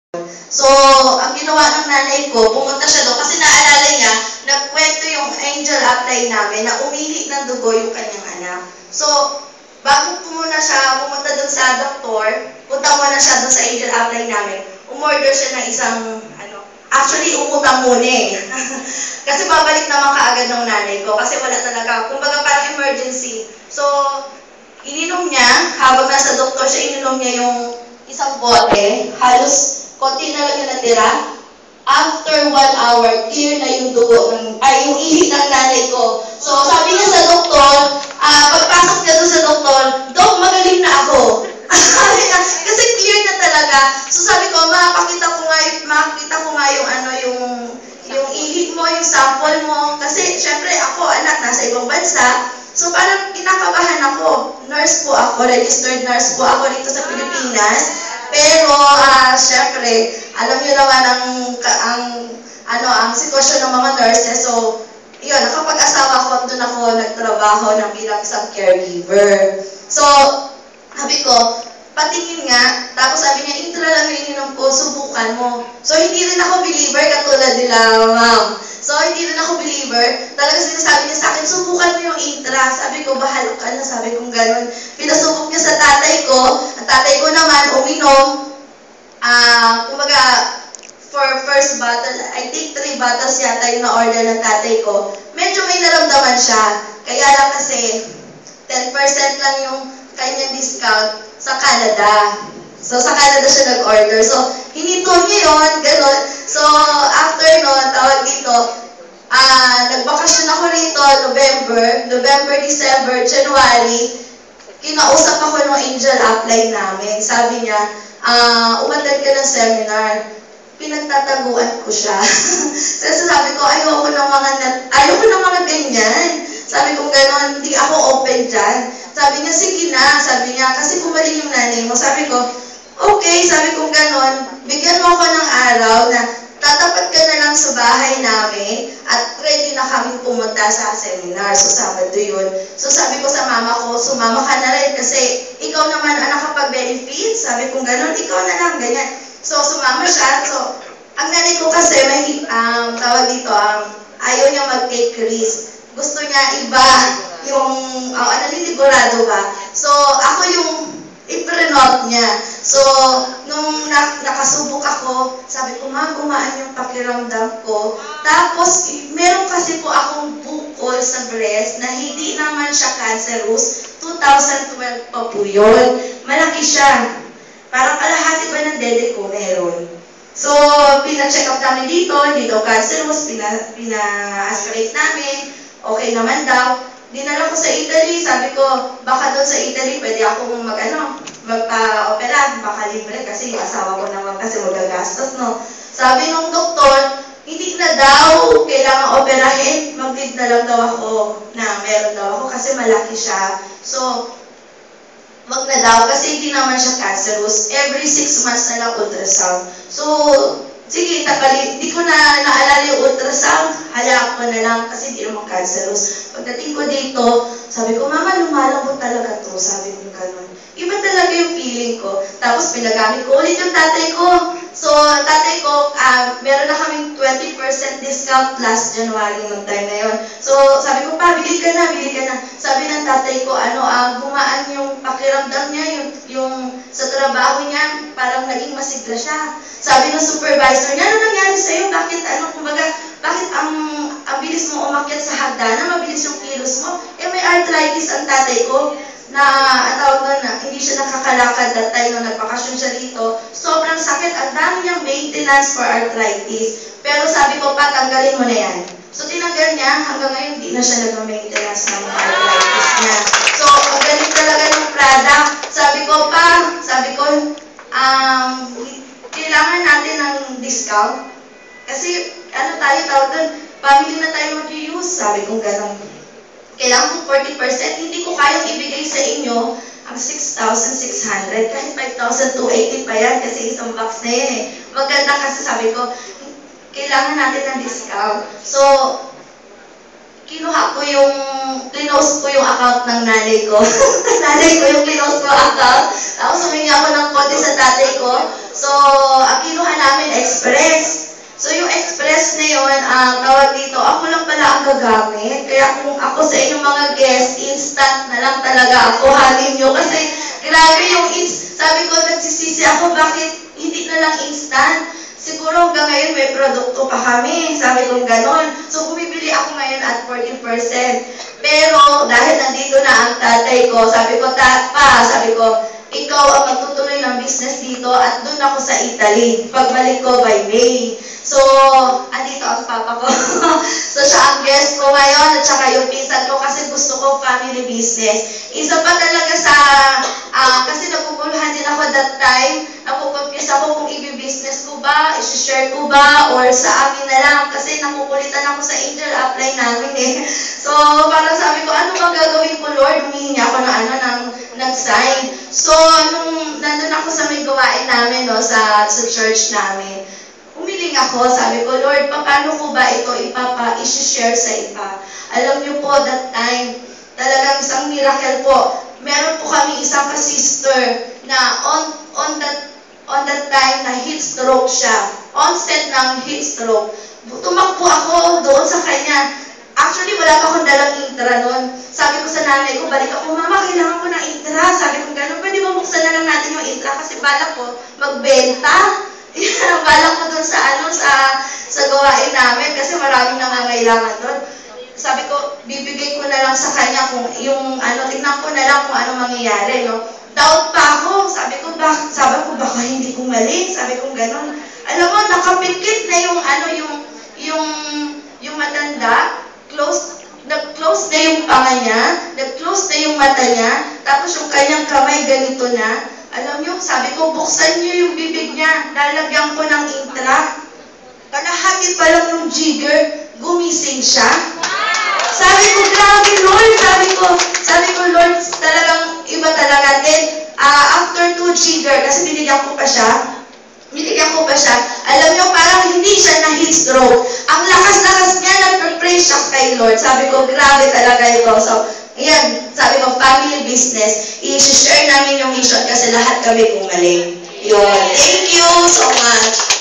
So, ang ginawa ng nanay ko, pumunta siya doon kasi naalala niya, nagkwento yung angel upline namin na umihi ng dugo yung kanyang anak. So, bago pumunta doon sa doktor, punta muna siya doon sa angel upline namin, umorder siya ng isang, actually, umutang muna eh. Kasi babalik naman kaagad ng nanay ko kasi wala talaga, kumbaga parang emergency. So, ininom niya, habang nasa doktor siya, ininom niya yung isang bote, halos konti na lang yung natira. After 1 hour, clear na yung dugo yung ihi ng nanay ko. So, sabi niya sa doktor, pagpasok niya doon sa doktor, Dok, magaling na ako. Kasi clear na talaga. So, sabi ko, makita ko nga yung ihi mo, yung sample mo. Kasi, syempre, ako, anak, nasa ibang bansa. So, parang kinakabahan ako. Nurse po ako, registered nurse po ako dito sa Pilipinas. Pero, syempre, alam niyo naman ang sitwasyon ng mga nurses. So, yun, nakapag-asawa ko, doon ako nagtrabaho ng bilang isang caregiver. So, sabi ko, patingin nga, tapos sabi niya, intra lang yung ininom ko, subukan mo. So, hindi rin ako believer katulad nila, ma'am. So, hindi rin ako believer. Talaga sinasabi niya sa akin, subukan mo yung intra. Sabi ko, bahala ka na, sabi kong gano'n. Pinasubok niya sa tatay ko. Ang tatay ko naman, uminom. Kumbaga, for first bottle, I think 3 bottles yata yung na-order ng tatay ko. Medyo may naramdaman siya. Kaya lang kasi, 10% lang yung kanyang discount sa Canada. So, sa Canada siya nag-order. So, hinito niya yun, gano'n. So, after nun, tawag dito, nagbakasyon ako rito, November, December, January, kinausap ako ng angel upline namin. Sabi niya, umattend ka ng seminar. Pinagtataguan ko siya. Kasi sabi ko, ayoko ng mga ganyan. Sabi ko gano'n, hindi ako open dyan. Sabi niya, sige na. Sabi niya, kasi pumaling yung nanay mo. Sabi ko, okay, sabi ko gano'n, bigyan mo ako ng araw na tatapat ka na lang sa bahay namin at ready na kami pumunta sa seminar. So, Sabado yun. So, sabi ko sa mama ko, sumama ka na rin kasi ikaw naman ang nakapag-benefit. Sabi ko gano'n, ikaw na lang, ganyan. So, sumama siya. So, ang nanay ko kasi, tawag dito, ayaw niya mag-take risk. Gusto niya iba yung, naninisigurado ba? So, ako yung i-prenote niya. So, nung nakasubok ako, sabi ko, ma, gumaan yung pakiramdam ko. Tapos, meron kasi po akong bukol sa breast na hindi naman siya cancerous. 2012 pa po yun. Malaki siya. Parang kalahati ba ng dede ko meron. So, pina-check up namin dito, hindi daw cancerous, pina-aspirate namin. Okay naman daw. Dinala ko sa Italy, sabi ko, baka doon sa Italy, pwede akong magpa-opera, baka libre kasi yung asawa ko naman kasi magagastos, no? Sabi nung doktor, hindi na daw kailangan operahin, mag-leave na lang daw ako na meron daw ako kasi malaki siya. So, wag na daw kasi hindi naman siya cancerous. Every 6 months na lang ultrasound. So, sige, hindi ko na naalala yung ultrasound, hayaan ko na lang kasi hindi naman cancerous. Pagdating ko dito, sabi ko, Mama, lumalambot talaga to. Sabi ko gano'n. Iba talaga yung feeling ko. Tapos pinagamit ko ulit yung tatay ko. So, tatay ko, meron na kaming 20% discount last January ng time na yun. So, sabi ko, pa, bili ka na. Sabi ng tatay ko, gumaan yung pakiramdam niya, yung sa trabaho niya, parang naging masigla siya. Sabi ng supervisor niya, ano nangyari sa'yo? Bakit ang bilis mo umakyat sa hagdanan, mabilis yung kilos mo? May arthritis ang tatay ko na, tawag doon na, hindi siya nakakalakad that time nung nagpakasyon siya dito. Sobrang sakit, ang dami niyang maintenance for arthritis. Pero sabi ko, tanggalin mo na yan. So, tinanggal niya, hanggang ngayon, hindi na siya nag-maintenance ng arthritis niya. So, magaling talaga yung product. Sabi ko, kailangan natin ng discount. Kasi, tawag doon, family na tayo mag-use. Sabi ko, gano'n. Kailangan ko 40%. Hindi ko kayang ibigay sa inyo ang 6,600. Kahit 5,280 pa yan kasi isang box na yan eh. Maganda kasi sabi ko, kailangan natin ng discount. So, close ko yung account ng nanay ko. Nanay ko yung close ko account. Tapos humingi ako ng konti sa tatay ko. So, ang kinuha namin Express. So yung Express na yun, tawag dito, ako lang pala ang gagamit. Kaya kung ako sa inyong mga guests, instant na lang talaga ako halin nyo. Kasi grabe yung sabi ko, nagsisisi ako, bakit hindi na lang instant? Siguro hanggang ngayon may produkto pa kami. Sabi ko ganon. So bumibili ako ngayon at 40%. Pero dahil nandito na ang tatay ko, sabi ko, sabi ko, ikaw ang magtutuloy ng business dito at doon ako sa Italy. Pagbalik ko by May. So, andito ang papa ko. So, siya ang guest ko ngayon at saka yung pinsan ko kasi gusto ko family business. Isa pa talaga sa, kasi naguguluhan din ako that time, nakukonfuse ako kung i-business ko ba, i-share ko ba, or sa amin na lang kasi nakukulitan ako sa Angel Apply namin eh. So, parang sabi ko, ano bang gagawin ko, Lord? Humingi ako ng sign. So, nung nandun ako sa may gawain namin, no, sa church namin, umiling ako, sabi ko, Lord, paano ko ba ito i-share sa iba? Alam niyo po, that time, talagang isang miracle po. Meron po kami isang ka-sister na on that time na heat stroke siya. Onset ng heat stroke. Tumakbo ako doon sa kanya. Actually, wala pa akong dalang intra noon. Sabi ko sa nanay ko, balik ako, Mama, kailangan ko ng intra. Sabi ko, gano'n, pwede ba buksan na lang natin yung intra? Kasi balak ko magbenta. Yan, balak ko doon sa gawain namin kasi maraming nangangailangan doon. Sabi ko, bibigay ko na lang sa kanya kung yung tignan ko na lang kung ano mangyayari, no? Doubt pa ako. Sabi ko, baka hindi ko mali. Sabi ko, gano'n. Alam mo, nakapikit na yung matanda. Nag-close na yung panga niya, nag-close na yung mata niya, tapos yung kanyang kamay ganito na. Alam niyo, sabi ko, buksan niyo yung bibig niya, lalagyan ko ng intra. Kalahati pa lang yung jigger, gumising siya. Sabi ko, grabe Lord, sabi ko, Lord, talagang iba talaga din. After 2 jigger, kasi binigyan ko pa siya, alam niyo, parang hindi siya na heat stroke. Ang lakas-lakas niya, nagpe-pray siya kay Lord. Sabi ko, grabe talaga ito. So, ayan, sabi ko, family business, i-share namin yung mission kasi lahat kami gumaling. Yun. Thank you so much.